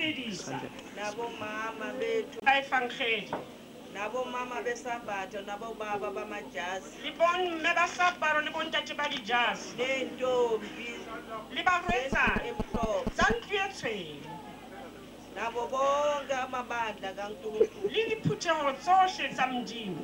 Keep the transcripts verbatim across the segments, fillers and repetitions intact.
sebedisa nabo mama bethu ba efangeli nabo mama besabatha nabo baba bamajazi le bon mme ba saparo le bontate ba dijazi nentombi le barwetsana emhlophe tsa ntlo e tshweu nabo bonke amabandla kaNkulunkulu le diphutheho tsohle tsa modimo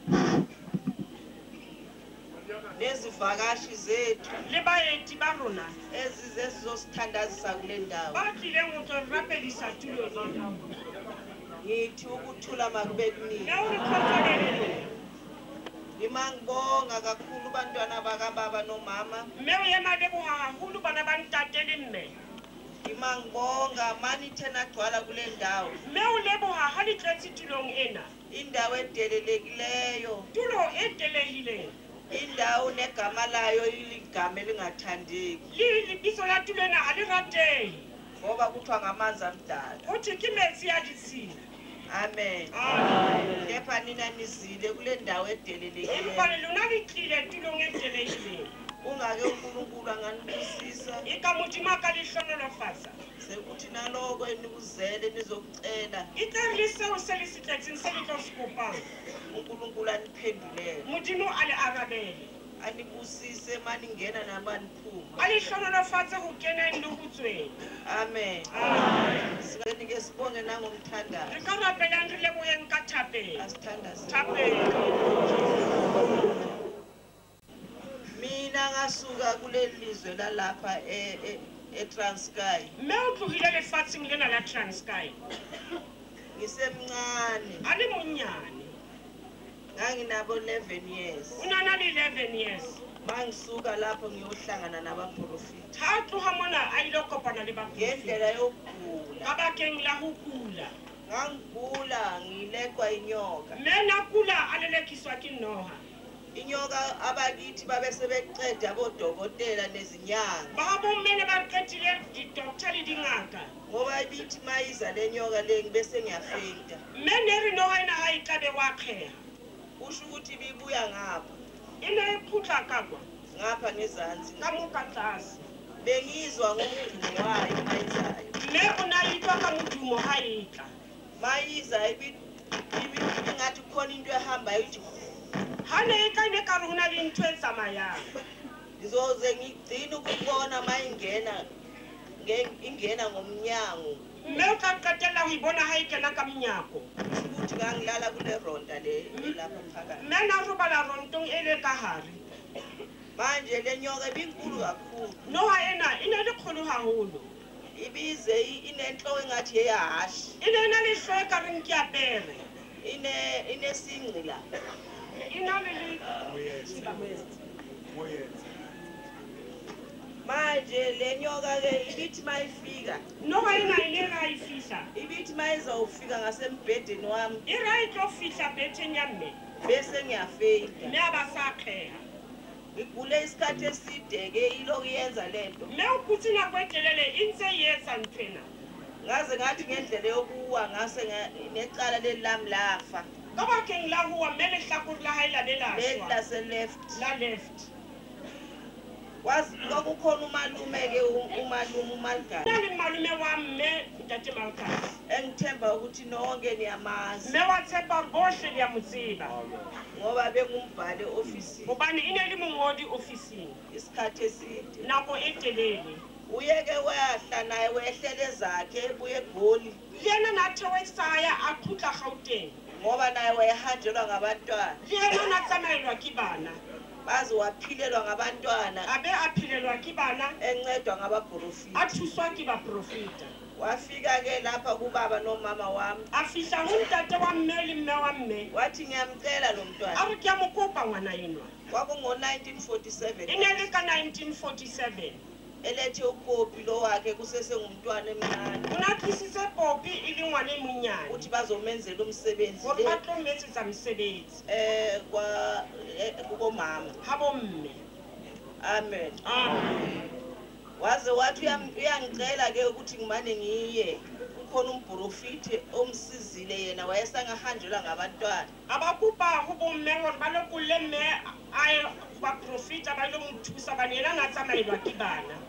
nezivakashi zethu le baeti ba rona ezize sizosithandazisa kule ndawo ba tlileng ho tlo rapedisa tulo ena ngithi ukuthula makube kunini ne o re tlhokomele ngimangibonga kakhulu bantwana bakababa nomama mme o ema leboha haholo bana ba ntate le mme ngimangibonga mani thena gcwala kule ndawo mme o leboha ha le tletse tulong ena indawo edelelekileyo tulo e telehileng indawo negama layo iligama elingathandeki le lebitso la tulo ena ha le ratehe ngoba kuthiwa ngamanzi amdala ho thwe ke metsi ya ditshila amen Amen. kepha nina nizile kule ndawo edelelekileyo empa lona le tlile tulong e telehileng ungake uNkulunkulu anganibusisa e ka modimo a ka le hlonolofatsa sekuthi naloko enikuzele nizokucela e tla le seo se le se tletseng se le tlo se kopang uNkulunkulu aniphendulele modimo a le arabele anibusise maningena namaniphuma a le hlonolofatse ho keneng le ho tsweng amen Amen. singenike sibonge nangomthandazo re ka rapelang re leboheng ka thapeng asithandaze thapeng mina ngasuka kuleli lizwe lalapha e- e- eTranskei mme o tlohile lefatsheng lena la Transkei ngisemncane a le monyane nganginabo eleven years o nana le eleven years mangisuka lapho ngiyohlangana nabaprofeti ha a tloha mona a ile kopana le baprofeti ngendlela yokugula ka bakeng la ho kula ngangigula ngileqwa inyoka mme na kula a lelekiswa ke noha inyoka abakithi babe sebeqeda bodokotela nezinyanga ba bomme ne ba qetile di-doctor le dingaka ngoba ibithi mayiza le nyoka le ngibese ngiyafeyinta mme ne re noha ena ha e tlabe wa qheha kusho ukuthi ibibuya ngapha e ne e kgutla ka kwa ngapha ngezansi ka mo ka tlase bengizwa ngomdumo wayo mayizayo mme o na itwa ka modumo ha e tla mayiza ibithi ngathi khona into ehambayo ithi ha ne e tla ne ka re ho na le ntho e tsamayang ngizoze ngigcine ukubona mayingena nge- ingena ngomnyango mme o tla qetella ho ibona ha e kena ka monyako ukuthi ngangilala kule ronda le elapha phakathi mme na robala rontong e le ka hare manje le nyoka ibinkulu kakhulu noha ena e ne le kgolo haholo ibize i- inenhloko engathi yeyahashi e ne e na le hlooho e ka reng ke apere ine inesingqi la e na le le manje le nyoka ke ibithi mayifika noha ena e ne ra e fihla ibithi mayizawufika ngasembhedeni wami e ra e tlo fihla betheng ya mme bese ngiyafeyinta mme a ba sa qheha ngigule isikhathi eside ke iloku yenza lento mme o kutse nako e telele e ntse e etsa nthwena ngaze ngathi ngendlela yokuwa ngase nga- necala leli lami lafa ka bakeng la howa mme lehlakore la hae la be la leli shwa lase-left la left Kwazi- kwakukhona umalume-ke u- umalume umaligana na le malome wa mme ntate Malkas engithemba ukuthi nonke niyamazi mme wa tshepa bohle le ya mo tseba ngoba bengumbhali ofisini hobane e ne le mongodi ofising isikhathi eside nako e telele uyeke wehla naye wehlele zakhe ebuye egoli le yena na theoesaya a kgutla gauteng ngoba naye wayehanjelwa ngabantwana le yena na tsamaelwa ke bana baze waphilelwa ngabantwana a be a phelelwa ke bana encedwa ngabaprofiti a thuswa ke baprofeta wafika-ke lapha kubaba nomama wami a fihla ho ntate wa mme le mme wa mme wathi ngiyamcela lo a mntwana re ke a mo kopa ngwana enwa kwakungo-nineteen forty-seven e ne le ka nineteen forty-seven elethe upopi lo wakhe kusesengumntwana emncane o na tlisitse popi e le ngwana e monyane ukuthi bazomenzela umsebenzi gore ba le tlo metsetsa mosebetsi eh kwa eh, kubomama ha bomme amen amen waze wathi uyam- uyangicela-ke ukuthi ngimane ngiye kukhona umprofiti omsizile yena wayesangahanjelwa ngabantwana abakopa ho bomme gore ba lokolle mme a baprofeta ba ile mo thusa bane yena na tsamaelwa ke bana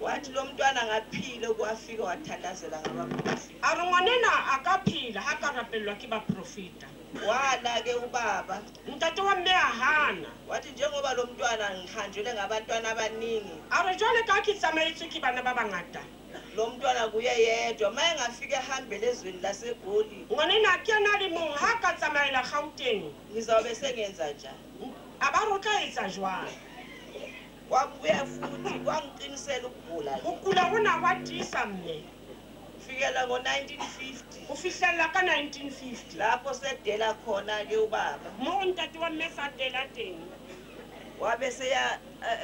wathi lo mntwana ngaphile kwafika wathandazela ngabaprofeti a re ngwanena a ka phela ha ka rapellwa ke baprofeta wala ke ubaba ntate wa mme a hana wathi njengoba lo mntwana ngihanjelwe ngabantwana abaningi a re jwale ka ke tsamaetswe ke bana ba bangata lo mntwana kuye yedwa maye ngafika ehambele ezweni laseGoli ngwanena ke na le mong ha ka tsamaela Gauteng ngizawube sengenza njani a ba re o tla etsa jwang wabuya futhi kwangiqinisela ukugula go kula gona gwa tisa mme fikela ngo nineteen fifty go fihlelela ka nineteen fifty lapho sedela khona ke ubaba mo ntate wa mme sa dela teng wabe seya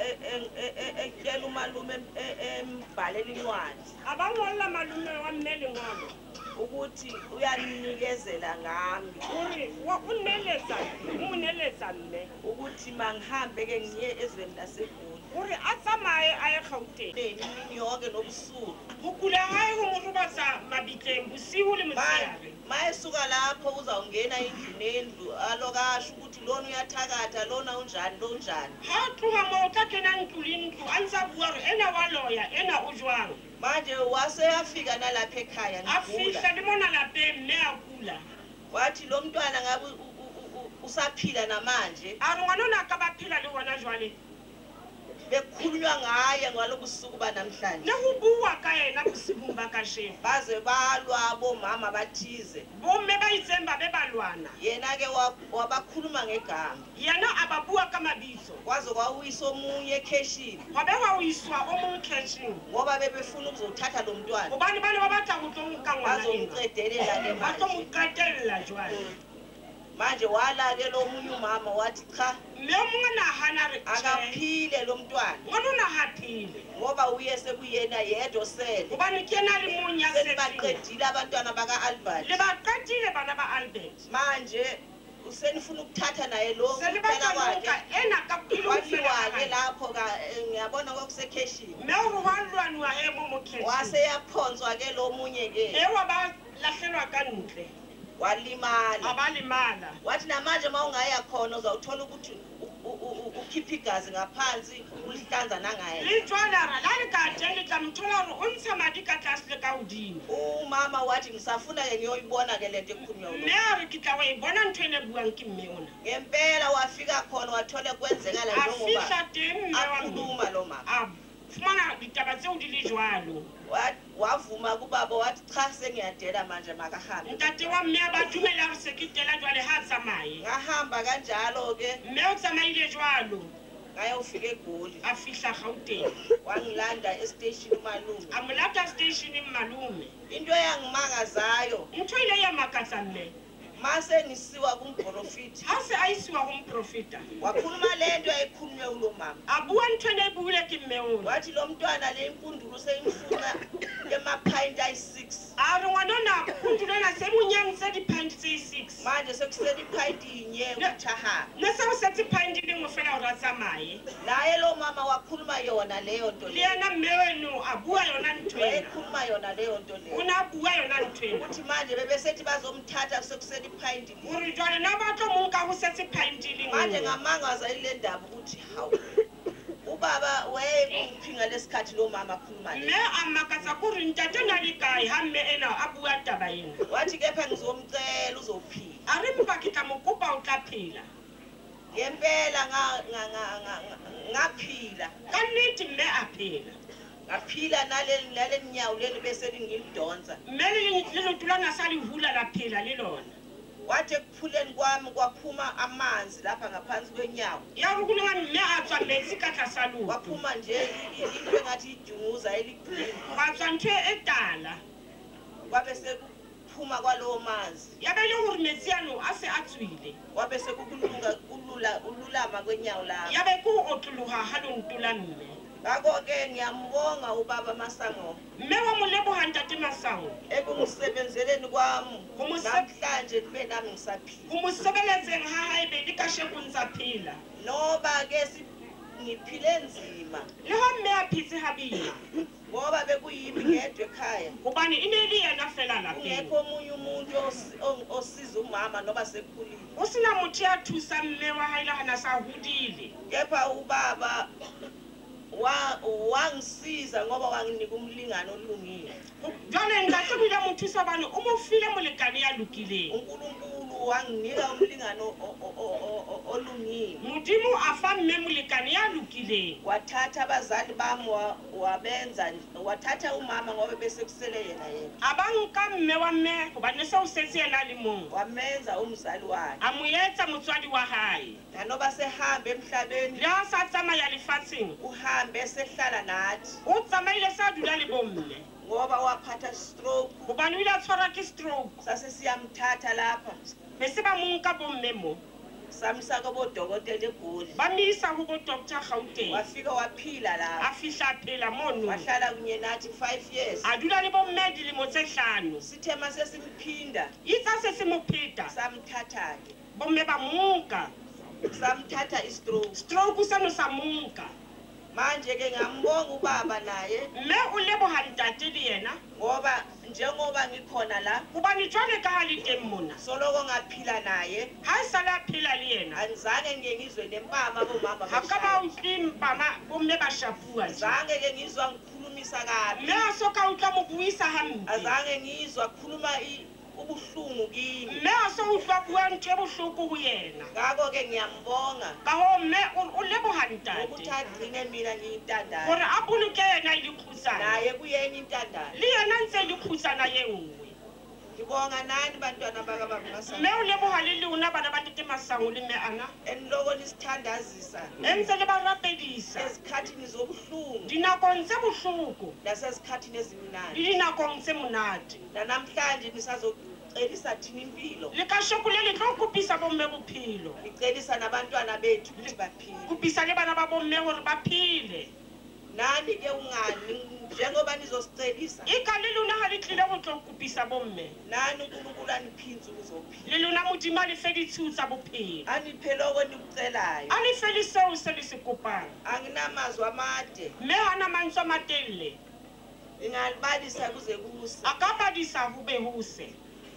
ekela umalume embhalela incwadi a ba ngolla malume wa mme lengolo ukuthi uyanikezela ngami uri wa uneletsa uneletsa mme ukuthi mangihambe ke ngiye ezweni laseGoli uri a tsamaye a ye Gauteng imini yonke nobusuku go kula gae go mo robatsa mabitleng bosigo le motshegare mayesuka lapho uzawungena indlu nendlu alokasho ukuthi lona uyathakatha lona unjani lo unjani ha tloga mo o tla kena ntlo le ntlo a ntse a bua re ena wa loya ena o jwang manje waseyafika nalapha ekhaya a ngigula fihla le mona lapeng mme a kula wathi lo mntwana ngabe usaphila namanje a re ngwanona ka ba phela le gona jwale bekhulunywa ngaye ngalobusuku banamhlanje le go bua ka yena bosigong ba kashego baze balwa bomama bathize bomme ba itseng ba be ba lwana yena ke wabakhuluma ngegama yena a ba bua ka mabitso kwaze kwawuyisa omunye ekheshini gwa be wa o iswa o mong catching ngoba bebefuna ukuzothatha lo mntwana gobane ba ne ba batla go tlo nka ngwana ena bazomqedelela le ba tlo manje mo qetelela jwale manje wala-ke lo munye umama wathi cha mme o mongwe nagana re tjhe akaphile lo mntwana ngwana o nagaphile ngoba uye sekuyena yedwa sele gobane ke na le mong ya setseng senibaqedile abantwana baka-albert le ba qetile bana ba Albert manje usenifuna ukuthatha naye lo se le batla go nka ena ka pele go fela kwaliwa-ke gae. lapho ka- eh, ngiyabona kwakusekheshini mme o re gwa lwaniwa he mo mo catching waseyaphonswa-ke lo munye-ke e wa ba latlhelwa ka ntle a walimala ba lemala wathi namanje uma ungaya khona uzawuthola ukuthi u- u- u- ukhipha igazi ngaphansi ulihlanza nangaye le jwalara la le ka teng le tla mothola gore o ntsha madi ka tlase le ka godimo umama wathi ngisafuna-ke ngiyoyibona-ke le nto ekhulunywa mme a re ke tla wa e bona ntho ene buang ke mme ona ngempela wafika khona wathole kwenzekala a njengoba fihla teng mme wa mme akhuluma lo mama a fumana ditaba tseo di le jwalo Wa- wavuma kubaba wathi cha sengiyadela manje makahambe ntate wa mme a ba dumela re se ke tela jwale ha a tsamaye ngahamba kanjalo-ke mme o tsamaile jwalo ngayofika eGoli a fihla Gauteng wangilanda esiteshini umalume a mo lata stationeng malume into eyangimangazayo ntho ile ya makatsa mme mase ngisiwa kumprofiti ha se a isiwa go moprofeta wakhuluma le nto ayikhulunywe ulo mama a bua ntho ene e buile ke mme ona wathi lo mntwana le impundulo seyimfuna ema-pint ayi-six a re ngwanona kundulena se monyangise dipint tse six manje sekusele ipint inye ukuthi ahambe ne seo setse pint le nngwe fela gore a tsamaye naye lo mama wakhuluma yona leyo nto le leyo yena mme weno a bua yona ntho ena wayekhuluma yona leyo nto o leyo ne a bua yona ntho ena ukuthi manje bebesethi bazomthatha sekusele ipint linye gore jwale na batlo monka go setse pint le manje nngwe ngamangaza ile ndaba ukuthi hawu ubaba wayekuphinga lesikhathi lo mama akhuluma mme le a makatsa kore ntate na le kae ha mme ena a bua taba ena wathi kepha ngizomcela uzophila a re mpa ke tla mo kopa o tla phela ngempela nga- nga- nga- nga- nga- ngaphila ka nnete mme a phela ngaphila nale nale nyawo leli bese lingilidonsa mme le leloto la na sa le hula la phela le lona wathi ekuphuleni kwami kwaphuma amanzi lapha ngaphansi kwenyawo ya re kulengwa mme a tswa metsi ka tlasa loto kwaphuma nje i- i- into engathi ijunguza eligreen gwa tswa ntho e tala kwabe sekuphuma kwalowo manzi ya be le gore metsi ano a se a tswile kwabe sekukulunga ulula ululama kwenyawo lami ya be ke go otlologa ga lonto la mme ngakho-ke ngiyambonga ubaba Masango mme wa mo leboga ntate Masango ekungisebenzeleni kwami Go mo se- namhlanje kube nami ngisaphila go mo sebeletseng ga gaebe le kasheko ntsa phela noba-ke si- ngiphile nzima le ga mme a phetse ga boima ngoba bekuyimi ngedwa ekhaya gobane e ne e le yena fela lapeng kungekho omunye umuntu osi- o- osiza umama noba sekhulile go sena motho ya thusa mme wa gae le gana sa godile kepha ubaba wangisiza ngoba wanginika umlingano olungile. Jwale ntate kuya motho sa bana o mo file molekane ya lokileng. uNkulunkulu wanginika umlingano olungile. Modimo a fa mme molekane ya lokileng. Wathatha abazali bami wabenza wathatha umama ngoba bese kusele yena yena. Abanka mme wa mme hobane se o setse yena le mong. Wamenza umzali wakhe. A mo etsa motswadi wa hae. Nanoba sehambe emhlabeni. Le a sa tsamaya lefatsheng. Uhambe sehlala nathi. O tsamaile sa dula le bomme. Ngoba waphatha stroke. Hobane o ile a tshwarwa ke stroke. Sase siyamthatha lapha. Bese ba mo nka bomme mo. Samisa ko bodokotela eGoli. Ba misa ho bo Doctor Gauteng. Wafika waphila la. A fihla phela mono. Wahlala kunye nathi five years. A dula le bomme dilemo tse hlano. Sithe mase simphinda. Itsa se se mo pheta. Samthatha ke. Bomme ba monka. Samthatha istroke. Stroke seno sa monka. Manje ke ngambonga ubaba naye. Mme o leboha ntate le yena. Ngoba njengoba ngikhona la. Hobane jwale ka ha le teng mona. Soloko ngaphila naye. Ha sala phela le yena. Anzange ngeke ngizwe nempama bomama. Ha ka ba utlwi mpama bomme ba shapua. Azange ke ngizwa ngikhulumisa kabi. Mme a soka utlwa mo buisa hampe. Azange ngizwa khuluma ubuhlungu kimi. Mme a so utlwa bua ntho e bohloko ho yena. Ngako ke ngiyambonga. Ka ho mme o leboha ntate. Ukuthi agcine mina ngiyintandane. Hore a boloke yena le khutsana. Naye kuyena intandane. Le yena ntse le khutsana ye nngwe. Ngibonga nani bantwana baka baba Masango. Mme o leboha le lona bana ba Tete Masango le mme ana. Eniloko nisithandazisa. Entse le ba rapedisa. Esikhathini zobuhlungu. Dinakong tse bohloko. Nasesikhathini ezimnandi. Le dinakong tse monate. Namhlanje nisazo Elisa thini impilo. Le ka shokole le tlo kopisa bomme bophelo. Icebisa nabantwana bethu ukuthi baphile. Kopisa le bana ba bomme hore ba phile. Nani ke ungani njengoba nizosicebisa. Ika le lona ha le tlile go tlo kopisa bomme. Nani uNkulunkulu aniphinze ukuzophila. Le lona modimo le fedithu tsa bophelo. Anipheloko nikucelayo. A le feli seo se le se kopang. Anginamazwi amade. Mme hana mantswe matelle. Ngingalibalisa kuze kuse. Akabadisa ho be hose.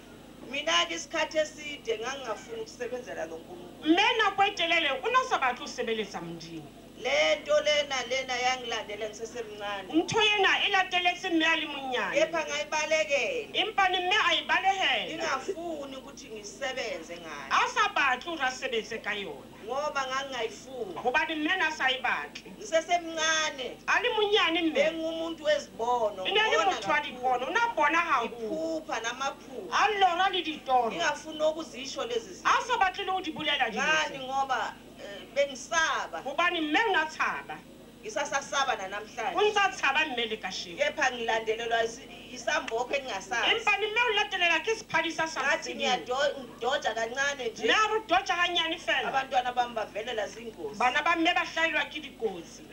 Mina ke isikhathi eside ngangingafuni ukusebenzela loNkulunkulu. Mme nako etelele o na sa batla ho sebeletsa modimo. Lento lena lena yangilandela ngisesemncane. Ntho yena e lateletse mme a le monyane. Kepha ngayibalekela. Empa mme a e balehela. Ngingafuni ukuthi ngisebenze ngayo. A sa batla ho rasebetse ka yona. Ngoba ngangingayifuni. Hobane mme na sa e batle. Ngisesemncane. A le monyane mme. Bengumuntu wezibono. Ine le motho wa dipono, una bona ha iphupha namaphupha. A lona le ditoro. Ngingafuni ukuzisho lezi zinto. A sa batle le ho di bulela di. Ngani ngoba bengisaba. Hobane mme una tshaba. Ngisasasaba namhlanje. O ntsa tshaba mme le kasheko. Kepha ngilandelelwa isambokho engingasazi. Empa mme o latelela ke siphadisa sa ngathi ngiyadoja kancane nje. Mme a re doja hanyane fela. Abantwana bami bavelela zingozi. Bana ba mme ba hlahilwa ke dikotsi.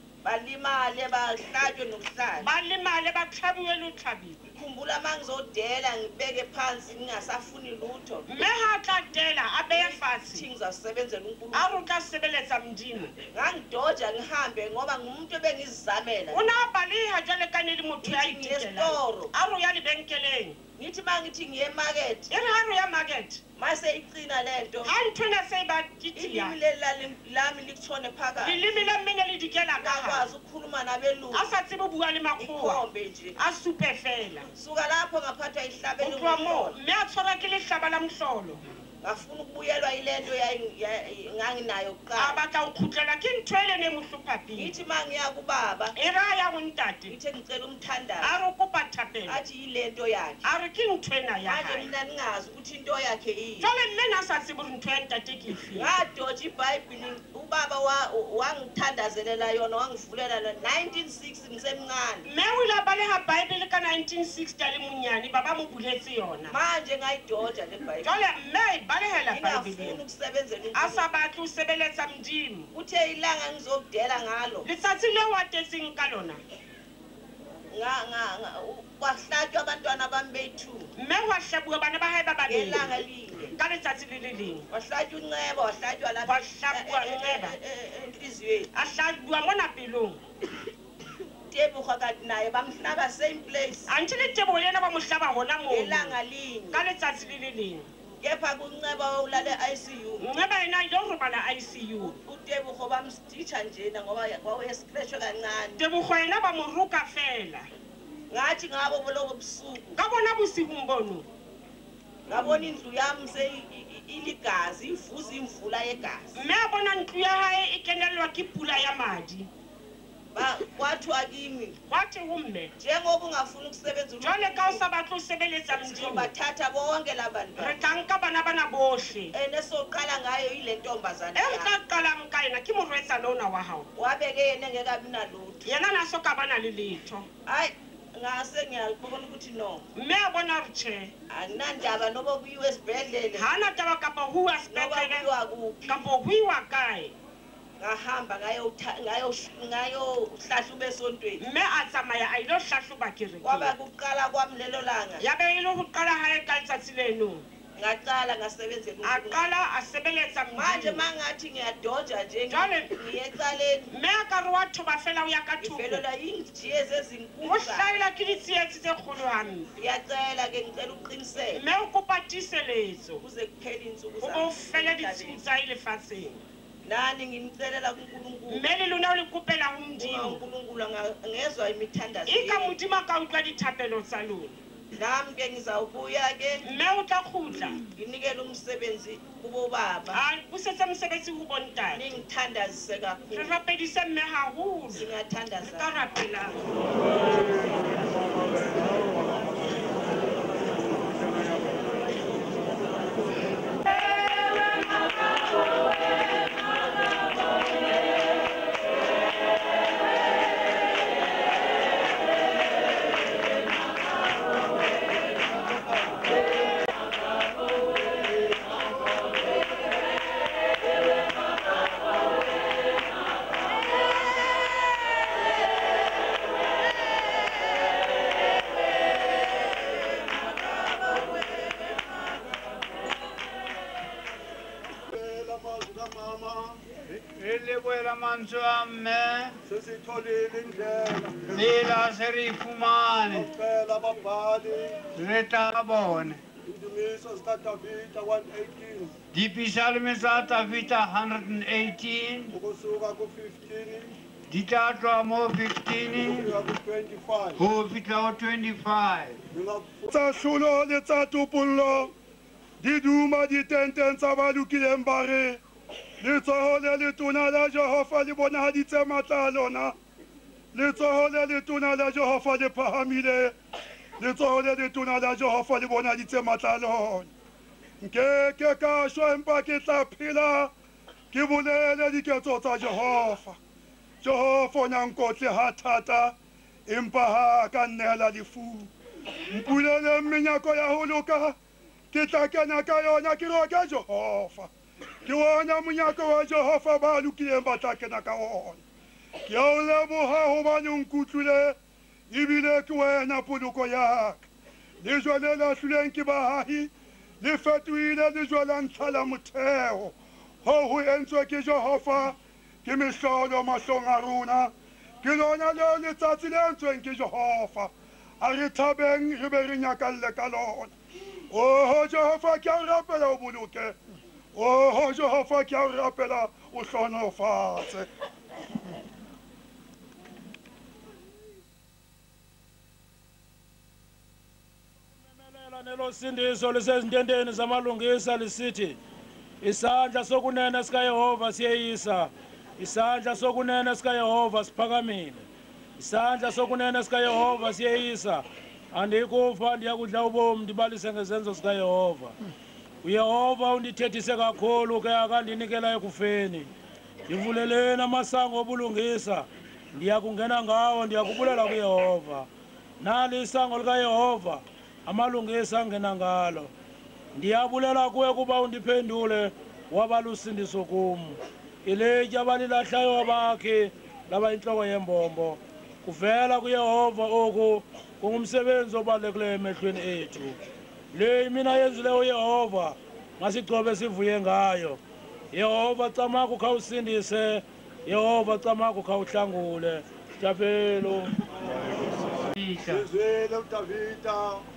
Balimale bahlatswe nokuhlala. Balimale ba tlhabiwe le tlhabiwe. Khumbula mangizodela ngibeke phansi ngingasafuni lutho. Mme ha tla dela a beye fatshe. Thi ngizasebenzela uNkulunkulu. A re tla sebeletsa modimo. Ngangidoja ngihambe ngoba ngumuntu ebengizizamela. Una baliha jwale ka ne le motho ya ititela. A re ya lebenkeleng. Ngithi mangithi ngiye market. E re ha re ya market. Mase icina lento. Ha nthona se ba titiya. Ilimi lami likuthone phakathi. Ilimi la mina le dikela ka ha. Akwazi ukukhuluma nabelungu. A sa tsebe bua le makgowa. Ikhombe nje. A supe fela. Suka lapho ngaphathwa ihlabelo. Utlwa mo, mme a tshwara ke lehlaba la mhlolo. Ngafuna ukubuyelwa ilento nganginayo kuqala. Abatla ukhuthela ke ntho ele ne mohlopha pele. Ngithi mangiya kubaba. E ra ya go ntate. Ngithe ngicela umthandazo. A re kopa thapelo. Athi ilento yakhe. A re ke ntho ena ya manje hae. mina ningazi ukuthi into yakhe yini. Jwale mme na sa tsebe ntho ya ntate ke efe. Ngadoja iBhayibheli ubaba wangithandazelela yona wangivulela la nineteen sixty ngisemncane. Mme o ile ba le ha Bible ka nineteen sixty le monyane baba mo buletse yona. Manje ngayidoja le Bible. Jwale mme balehela Bible. Ngifuna ukusebenzela uNkulunkulu. A sa batla ho sebeletsa modimo. Uthe ilanga ngizokudela ngalo. Letsatsi le watetseng ka lona. Nga nga kwahlatswa abantwana bami bethu. Mme wa hlabuwa bana ba hae ba babedi. Ngelanga linye. Ka letsatsi le le leng. Wahlatswa uNceba wahlatswa lapha. Wahlabuwa uNceba. Enhliziyweni. A hlabuwa mona pelong. Teboga ka naye bamhlaba same place. Anthe le tebo lena ba mo hlaba hona moo. Ngelanga linye. Ka letsatsi le le leng. kepha kunceba ulale I C U ngceba yena ilo robala I C U uTebogo bamstitcha njena ngoba wawescratchwe kancane Tebogo yena ba mo ruka fela ngathi ngabo bolobo busuku ka bona bosigo mbono ngabona indlu yami se iligazi ivuza imvula yegazi mme a bona ntlo ya hae e kenelwa ke pula ya madi ba kwathiwa kimi wathi umme njengoba ungafuni ukusebenza jwale ka o sa batla o sebeletsa mdimo bathatha bonke labantu re tla nka bana bana bohle ene soqala ngayo ile ntombazana e tla qalang ka yena ke morwetsa lona wa hao wabeke yena ngekabi nalutho yena na so ka bana le letho hayi ngase ngiyabona ukuthi no mme a bona re tjhe anginandaba noba kuyiwe esibhedlele hana taba kapa huwa noba sepetlele kuyiwa kuphi kapa huiwa kae ngahamba ngayo ngayo ngayo hlahluba esontweni mme a tsamaya a ilo hlahloba kwaba kerekeng kuqala kwami lelo langa ya be e le ho qala hae ka letsatsi leno ngaqala ngasebenzela a qala a sebeletsa manje Modimo mangathi ngiyadoja nje Jwale- ngiyecaleni mme a ka re wa thoba fela o ya ka thoko ngivelelwa yinjiye o zezinkulu hlahela ke ditsietsi tse kgolo hampe ngiyacela ke ngicela uqiniseke mme o kopa tiiseletso kuze kuphele insuku o bo fele ditshimo tsa e lefatsheng nani ngimcelela kuNkulunkulu mme le lona o le kopela ho Modimo uNkulunkulu ngezwa imithandazo e ka yenu. Modimo a ka utlwa dithapelo tsa lona nami ke ngizawubuya ke mme o tla kgutla nginikele umsebenzi kubo baba a busetse mosebetsi ho bontate ningithandazise re kakhulu rapedise mme haholo re ka singathandaza rapelang mantswe a mme sesitholile indlela lela se re ifumane phela babhali re tla bone indumiso zikadavida one eighteen dipisalme tsa Davida one eighteen ukusuka ku-fifteen di tla tswa mo fifteen kufika ku-twenty-five go fitlha go twenty-five tsa tlholo le tsa topollo di duma ditenteng tsa ba lokileng ba re letsoho le letona la Jehova le bonahaditse matla a lona letsoho le letona la Jehova le phahamile letsoho le letona la Jehova le bonahaditse matla a lona nkeke ka shwa empa ke tla phela ke bolele diketso tsa Jehova Jehova o nyankotle ha thata empa ha ka nnela lefu mpulele menyako ya ho loka ke tla kena ka yona ke roke Jehova ke wona monyako wa Jehova ba lokileng ba tla kena ka ona ke o leboha hobane o nkutlwile ebile ke wena poloko ya ka lejwe le lahlilweng ke bahahi le fetohile lejwe la ntlha la motheo ho ho entswe ke Jehova ke mehlolo mahlong a rona ke lona leo letsatsi le entsweng ke Jehova a re thabeng re be re nyakalle ka lona oho Jehova ke a o rapela o boloke oho Jehova ke a o rapela o hlonofatse nelo sindiso lisezintendeni zamalungisa lisithi isandla sokunene sikaYehova siyeyisa isandla sokunene sikaYehova siphakamile isandla sokunene sikaYehova siyeyisa andikufa ndiyakudla ubomi ndibalise ngezenzo zikaYehova uYehova undithethise kakhulu ke akandinikela ekufeni ndivuleleni amasango obulungisa ndiyakungena ngawo ndiyakubulela kuYehova nali isango likaYehova amalungisa angena ngalo ndiyabulela kuwe kuba undiphendule waba lusindiso kum ilitya abalilahlayo abakhe laba inhloko yembombo kuvela kuYehova oku kungumsebenzi obalulekileyo emehlweni ethu le mina yenzile uYehova ngasigcobe sivuye ngayo Yehova camaka ukhawusindise Yehova camaka ukhawuhlangule Jafelo izwele uDavida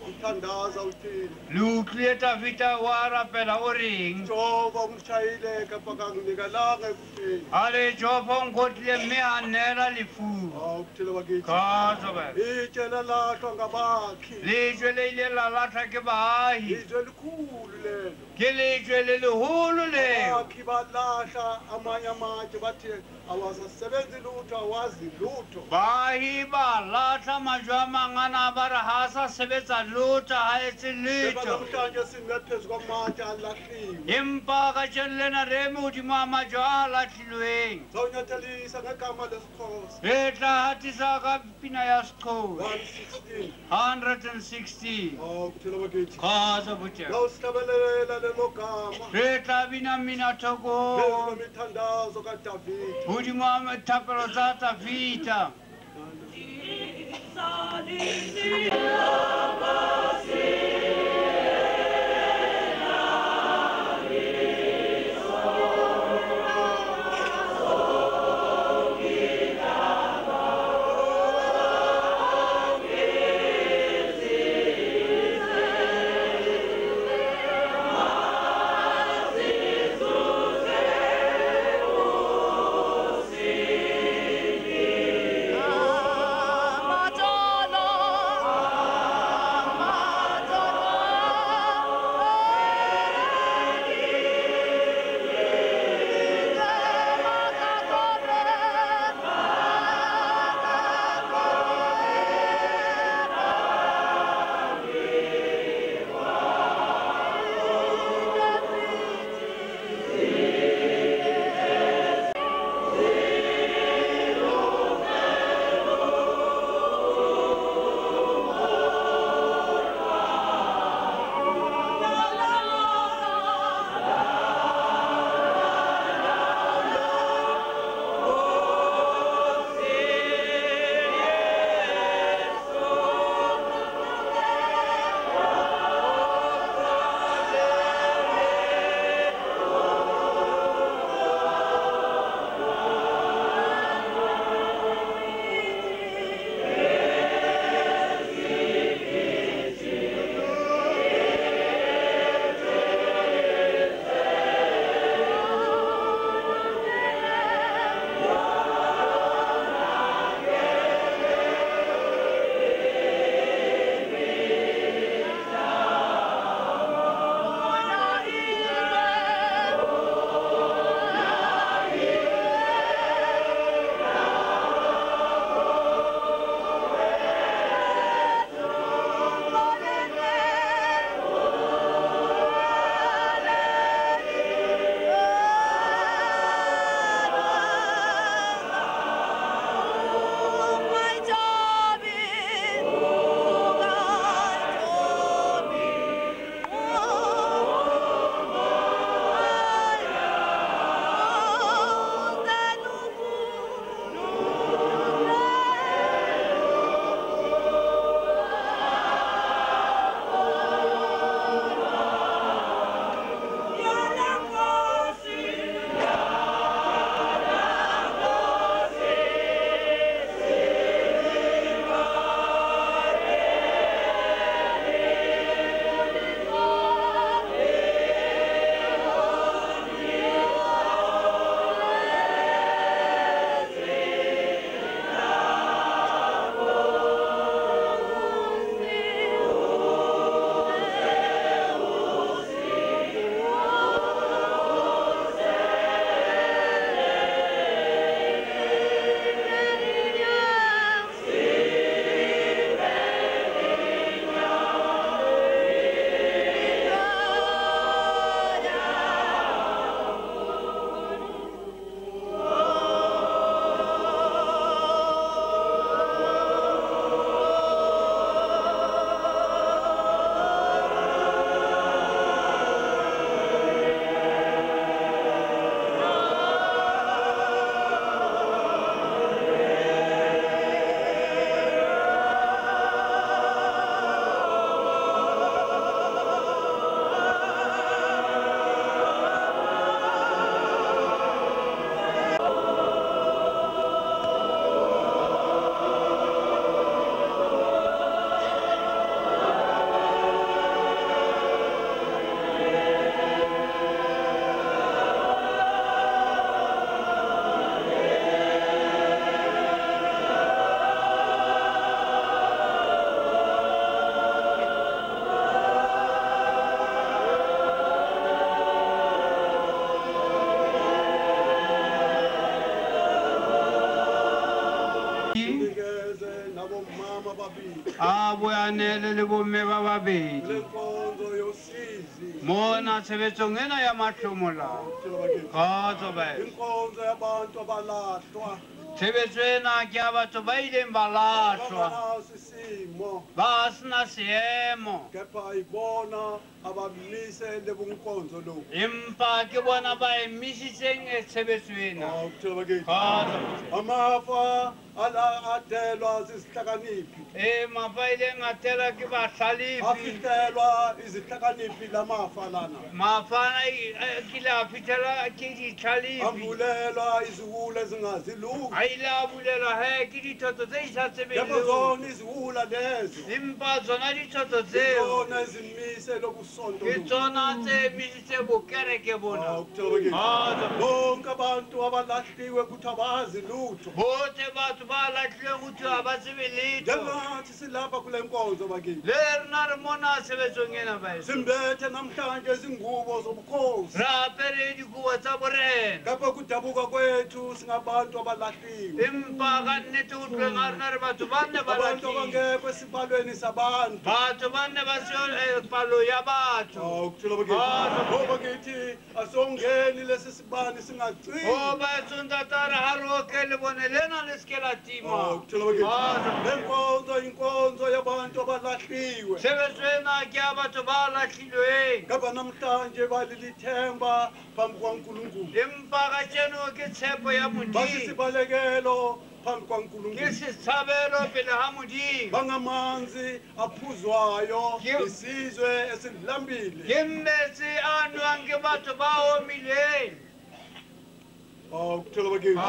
uthandaza uthini Lutlwe Tavita Warapela Oring. jehova ungishayile kapha kangindikalanga ekutheni Ale Jopo Ngotle Meanera Lifu. hawu kuthile bakithi Kazobe. itshe lalahlwa ngabakhi Lejwe le la latra ke bahi. izwe likhulu lelo Ke lejwe le leholo leo. bakhi balahla amanye amatshe bathi awasasebenzi lutho awazi lutho Bahi ba latra majwa mangana bara hasa sebetsa lota ha etse Eba lito. namhlanje sime phezu kwamatshe alahliwe Empa ka tshellena re modimo a majwa a latlhilweng. zawunyathelisa ngegama lesikhosi Re tla hatisa ka pina ya Sqhowe. one sixteen one hundred sixteen. hawu kuthile bakithi Khaza butya. lawusihlabelela lelo gama Re tla bina mina phezu thoko. kwemithandazo kadavida Modimo a thapelo tsa Tavita. Amatolo, abuyanele le bomme ba babedi lenkonzo yosizi mona tshebetsong ena ya mahlomola kgotso bae inkonzo yabantu abalahlwa tshebetso ena ke ya batho ba ileng ba lahlwa abanaso isimo ba sena seemo kepha ibona abamise lebunkonzo lo empa ke bona ba emisitseng e tshebetso ena awukuthela bakithi kgotso amafa ala adelwa zizihlakaniphi e mafa ileng a tela ke bahlalefi afihlelwa izihlakaniphi lamafa lana mafana a kile a fitlhela ke ditlhalefi ambulelwa iziwula ezingazi lutho a ile a bulelwa he ke dithotho tse di sa kepha tsebeleo zona iziwula lezo empa tsona dithotho tseo zona ezimise lobusonto ke tsona tse emisitse bokereke bona awukuthela bakithi kgotso bonke abantu abalahliwe ukuthi abazi lutho botlhe batho ba latlhileng go thiwa ba tsebe letho njengathi silapha kule nkonzo bakithi le rena re mona tshebetsong ena baeso simbethe namhlanje izingubo zobukhosi re apere dikobo tsa borena kepha kudabuka kwethu singabantu abalahliwe empa ka nnete go tlweng ga rena re batho ba nne ba abantu latlhile abangekho esibalweni sabantu batho ba nne ba seo eh, palo ya batho awukuthela Ah, bakithi ngoba kithi asongeni lesi sibani o singacini baetsontatare ga re oke le bone lena le seke la tima awukuthela bakithi Ah, le nkonzo inkonzo yabantu abalahliwe tshebetso ena ke ya batho ba latlhilweng kepha namhlanje balilithemba phambi kwankulunkulu empa ka tseno ke tshepo ya modimo basisibalekelo phambi ke kwankulunkulu setshabelo pele ga modimo bangamanzi aphuzwayo Ke- isizwe esilambile ke metsi a nwang ke batho ba omileng awukuthela bakithi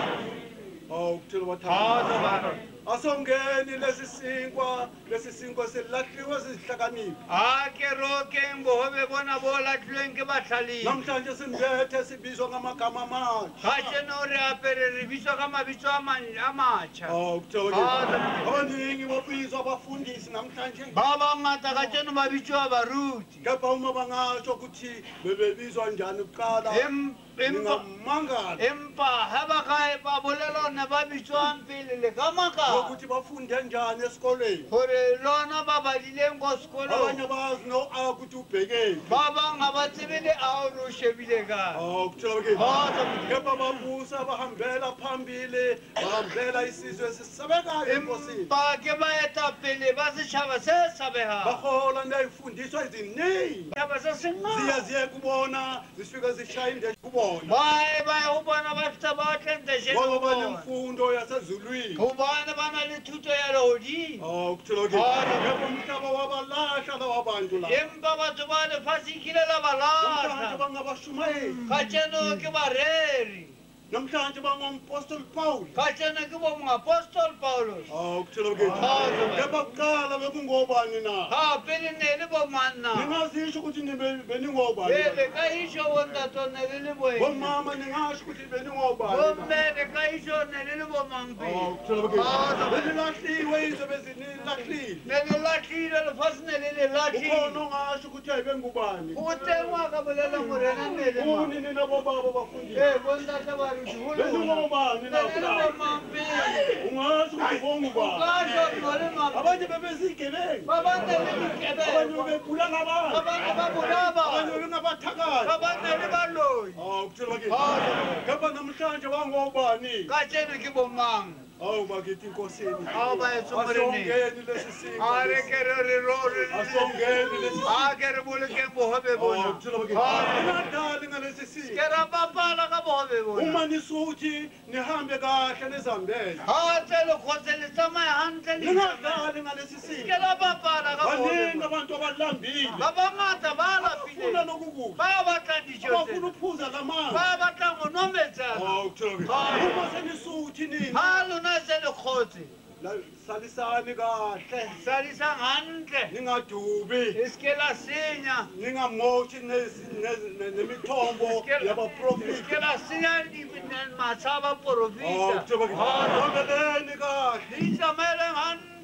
Kgotso. awukuthela Kgotso, bathanda bana. asongeni lesi sinkwa lesi sinkwa silahliwe sizihlakaniphi a ke rokeng bogobe bona bo latlhilweng ke batlhalefi namhlanje simbethe sibizwa ngamagama amatsha ga tseno re apere re bitswa ka mabitso a man- a matšha awukuthela Kgotso. bakithi abaningi babizwa abafundisi namhlanje ba bangata ka tseno ba bitsiwa baruti kepha uma bangatsho ukuthi bebebizwa njani kuqala Em- empa ningamangala empa ga ba ka ba bolela one ba bitswang pele le ka maka ukuthi bafunde njani esikolweni gore lona ba badileng ko abanye sekolong bazi no-a ukuthi ubhekeni ba bang ga ba tsebe le ao re o shebile ka awukuthela bakithi Kgotso. kepha babusa bahambela phambili bahambela isizwe esisabekayo enkosini empa ke baetapele ba setšhaba se sabegang bahola ney'fundiswa eziningi taba se ziya sengata ziye kubona zifike zishaye indeshe kubona bae ba go bona ba feta ba tlentešene ngoba go bona banemfundo yasezulwini gobane ba na le thuto ya legodimo awukuthela Kgotso. bakithi kepha umhlaba wabalahla lawa bantu la empa batho ba lefase kile la ba namhlanje latlha bangabashumayeli ka tseno ke bareri namhlanje bangompostoli pawuli ka tseno ke bomapostol paulos awukuthela bakithi Kgotso, bae. kepha kuqala bekungobani na ga pele ne le bomanna ningazisho ukuthi nibe- beningobani pele ka iso bontatone le le boeng bomama ningasho ukuthi beningobani bommele ka iso ne le le bomampele awukuthela bakithi benilahliwe izwe bezinilahlile ne le latlhile lefase ne le le ukhona latlhile ongasho ukuthi ayi bengubani go tengwa ka bolela morena ne le ma kuni nina bobaba bafundile ee bontate ba re digolona beningobani ne na le le kulapho bomampele ungasho ukuthi bongubani ka no le mampele abanye bebezigebengu ba bane le abanye dikebekwa bebegula ba ngabantu bane ba bolaba abanye bebengabathakazi ba bane le baloi awukuthela bakithi Kgotso. kepha namhlanje bangobani ka tseno ke bomang awu bakithi inkosini ao ba etso moreneng asongeni lesi singo a re ke re re ro- asongeni lesi a ke re bolokeng bogobe bona awukuthela bakithi Kgotso. ningadali ngalesi singo ke ra papala ka bogobe bona uma nisuthi nihambe kahle nezambele ga tse lekgotse le tsamaye gantle le ningadali ngalesi ke singo la papala ka baningi bogobe abantu abalambile ba bangata ba bafuna lapile lokukudla ba batlang dijo abafuna tse ukuphuza lamanzi ba batlang go nwa metsana awukuthela Hayi. bakithi uma senisuthi nina ga lona se lekgotse la- salisani kahle salisang gantle ningadubi e seke la senya ningamothi nezi- nezi- ne- nemithombo e seke yabaprofiti la senya di- matsha a baporofita awukuthela bakithi sondeleni kahle di tsamaeleng gantle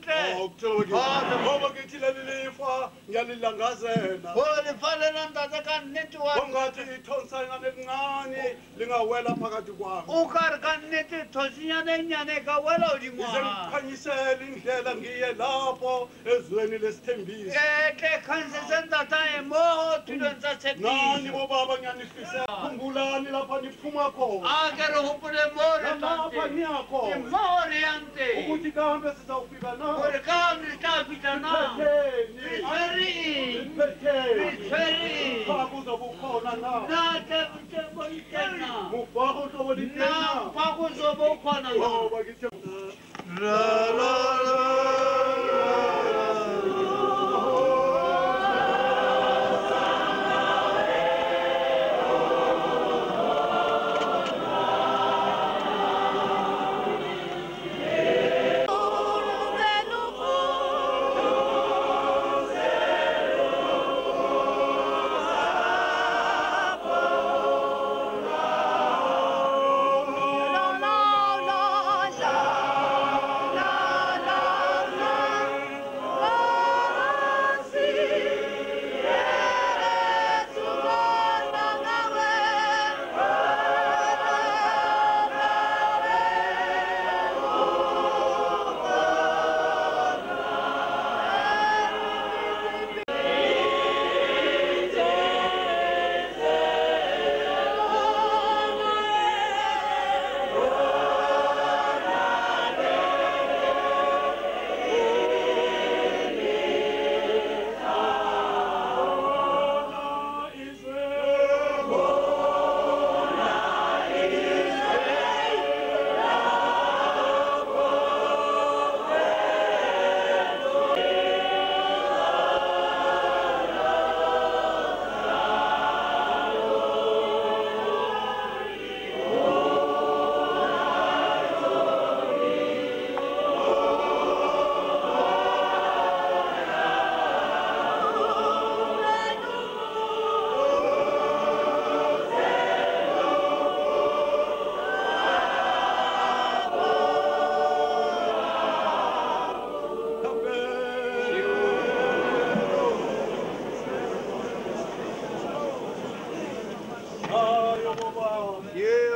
yonke ngoba ngithi leli lifa ngiyalilangazela olifalela ntate ka nnete wa ongathi ithonsanyana elincane lingawela phakathi kwami o ka re ka nnete thosinyana e nyane ka wela hodimo ize ngikhanyisele indlela ngiye lapho ezweni lesithembiso e tle khansetse ntatae mo tulong tsa nani tshepiso bobaba ngiyanifise khumbulani lapha niphuma khona a ke re gopole mo re lapha tswang niya teng khona mo re yang teng ukuthi kambe sizawufika na gore ka re tla fihla na re tshwere eng re tshwere eng Fa kuzobukhona na na tle bo iteng na mufako hlobo na litena mpa kuzobe ukhona na ngoba ngithe ayo bobaba ye